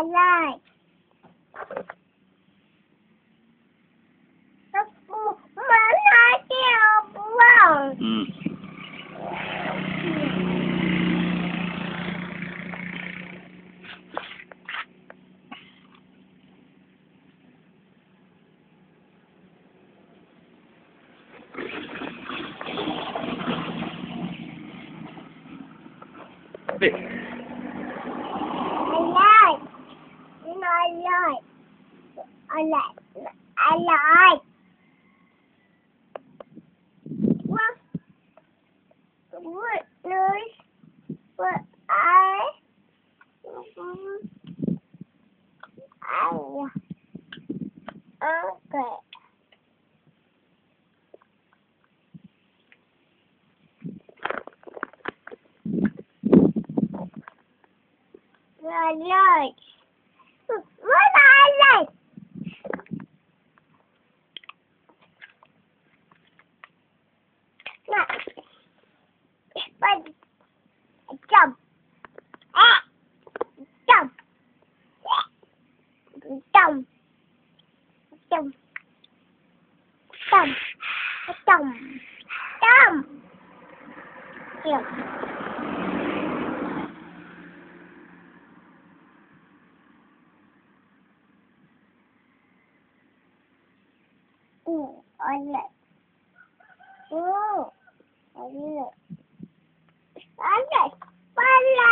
like. Mana dia buang? Big. I like. What noise? What okay. I like. What I like. No. But jump. Jump. Jump. Jump. Jump. Jump. Jump. Jump. I like. Oh, I like. I like.